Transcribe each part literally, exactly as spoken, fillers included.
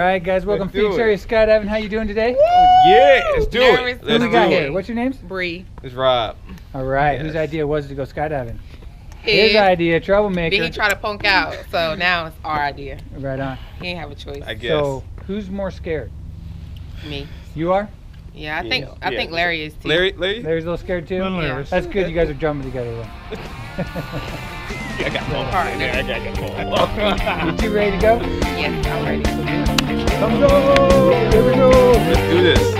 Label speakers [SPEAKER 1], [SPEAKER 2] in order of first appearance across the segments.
[SPEAKER 1] right, guys, welcome to Phoenix Area Skydiving. How you doing today?
[SPEAKER 2] Yeah, let's do
[SPEAKER 3] Nervous.
[SPEAKER 2] it.
[SPEAKER 1] Who
[SPEAKER 2] Let's
[SPEAKER 1] we got
[SPEAKER 2] do
[SPEAKER 1] here?
[SPEAKER 2] it.
[SPEAKER 1] What's your names?
[SPEAKER 3] Bree.
[SPEAKER 2] It's Rob.
[SPEAKER 1] All right,
[SPEAKER 2] Yes.
[SPEAKER 1] whose idea was it to go skydiving?
[SPEAKER 3] His.
[SPEAKER 1] His idea, troublemaker.
[SPEAKER 3] Then he tried to punk out, so now it's our idea.
[SPEAKER 1] Right on.
[SPEAKER 3] He ain't have a choice.
[SPEAKER 2] I guess.
[SPEAKER 1] So, who's more scared?
[SPEAKER 3] Me.
[SPEAKER 1] You are?
[SPEAKER 3] Yeah, I think
[SPEAKER 2] Yeah.
[SPEAKER 3] I
[SPEAKER 2] Yeah.
[SPEAKER 3] think Larry is too.
[SPEAKER 2] Larry, Larry?
[SPEAKER 1] Larry's a little scared too?
[SPEAKER 4] Little
[SPEAKER 3] Yeah.
[SPEAKER 4] nervous.
[SPEAKER 1] That's good, you guys are drumming together then.
[SPEAKER 2] I got more.
[SPEAKER 3] Partner.
[SPEAKER 2] I got more.
[SPEAKER 1] You two ready to go?
[SPEAKER 3] Yes, I'm ready.
[SPEAKER 1] Come on! Here we go!
[SPEAKER 2] Let's do this.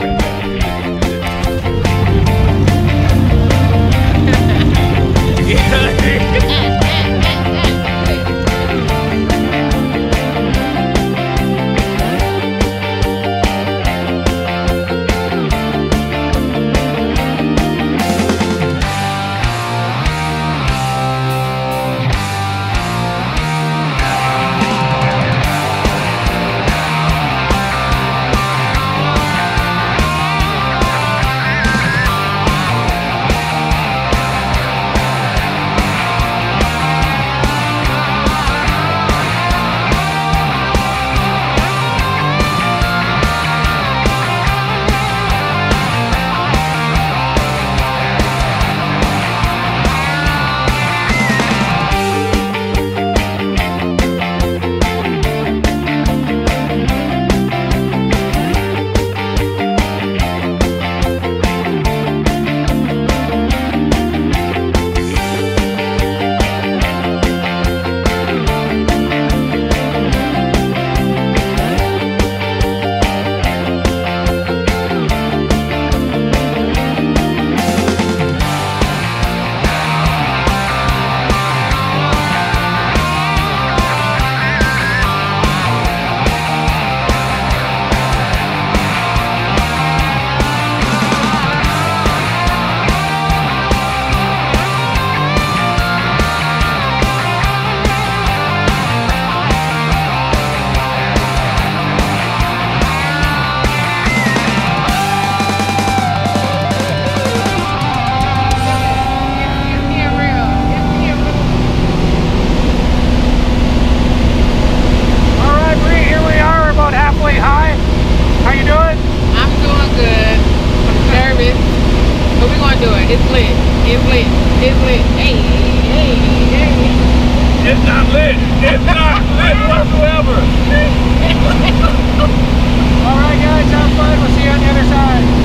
[SPEAKER 3] It's lit. It's lit. It's lit. Hey, hey, hey.
[SPEAKER 2] It's not lit. It's not lit whatsoever.
[SPEAKER 1] All right, guys, have fun. We'll see you on the other side.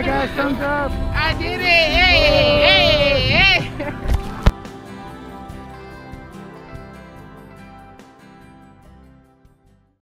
[SPEAKER 1] Alright guys, thumbs up.
[SPEAKER 3] I did it. Hey, hey.